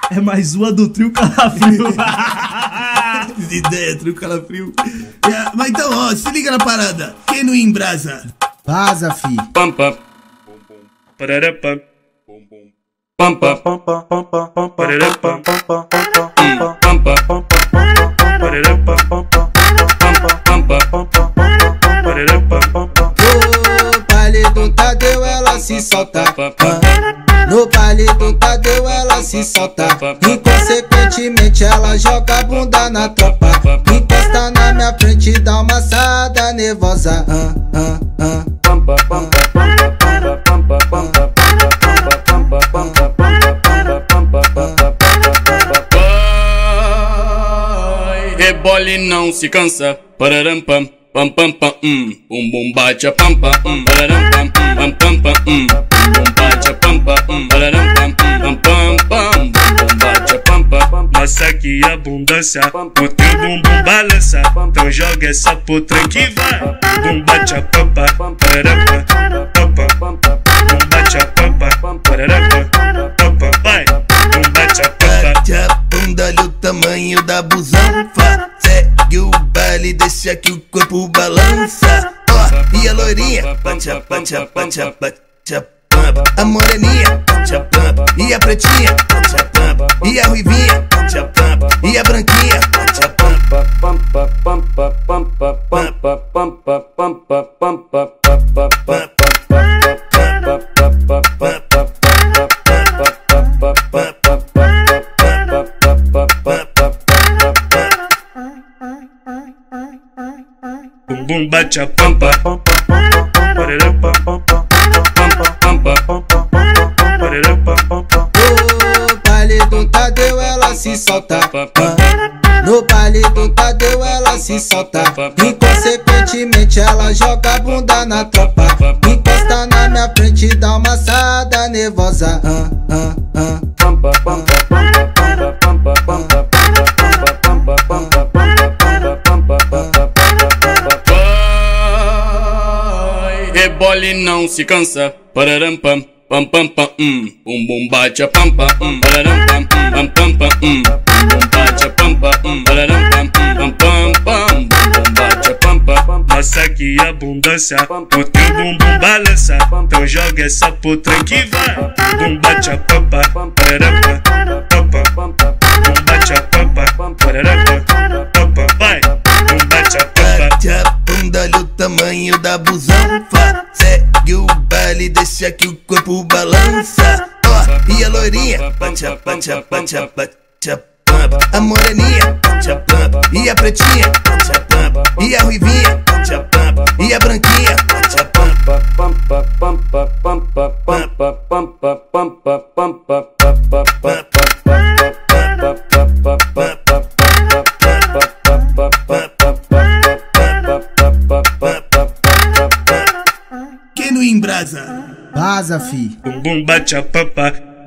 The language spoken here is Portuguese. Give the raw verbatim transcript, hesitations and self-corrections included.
É mais uma do trio Calafrio. Ideia, trio Calafrio. É, mas então, ó, se liga na parada. Quem não embrasa? Vaza, fi. Pam pam. Parará pam. Pam pam. Parará pam. Pam pam. Parará pam. Pam pam. Parará pam. No baile do Tadeu ela se solta. No baile do Tadeu ela se solta. Inconsequentemente ela joga a bunda na tropa. Encosta na minha frente e dá uma assada nervosa. Ah, ah, ah. Rebole não se cansa. Pararam pam. Pam pam pam hum. Bum bum bate a pampa hum. Pararam pam pam pam pam hum. Bum bate a pampa hum. Pararam pam pam pam pam. Bum bate a pampa. Massa que abundância, o teu bumbum balança. Então joga essa potranca que vai. Bum bate a pampa, parará pampa. Bum bate a pampa, parará pampa. Vai, bum bate a pampa. Bate a bunda, olha o tamanho da busão. Segue o baile, deixa que o corpo balança. Ó, e a loirinha, bate a, bate a, bate a, bate a pampa. A moreninha, bate a pampa. E a pretinha, bate a pampa. E a ruivinha, bate a pampa. E a branquinha, bate a pampa. Pampa, pampa, pampa, pampa, pampa, pampa, pampa, pampa, pampa. Bum bum bate a pampa, parará pampa, pampa, parará pampa. No baile do Tadeu ela se solta. No baile do Tadeu ela se solta. Inconsequentemente ela joga a bunda na tropa. Encosta na minha frente e dá uma assada nervosa. Ah, ah, ah. Pampa, pampa, pampa, pampa, pampa, pampa, pampa, pampa, pampa, pampa, pampa, pampa. Rebole não se cansa. Pararam pam. Pam pam pam hum. Bum bum bate a pampa hum. Pararam pam pam pam pam hum. Bum bate a pampa hum. Pararam pam pam pam pam. Bum bate a pampa. Massa que abundância, o teu bumbum balança. Então joga essa potranca que vai. Bum bate a pampa, parará pampa. Bum bate a pampa, parará pampa. Vai, bum bate a pampa. Bate a bunda, olha o tamanho da busão. Segue o baile, deixa que o corpo balança. Ó, e a loirinha, bate a, bate a, bate a, bate a pampa. A moreninha, bate a pampa. E a pretinha, bate a pampa. E a ruivinha, bate a pampa. E a branquinha, bate a pampa. Pampa, pampa, pampa, pampa, pampa, pampa, pampa, pampa, Quem não embrasa? Vaza, fi. Bum bum bate a pampa,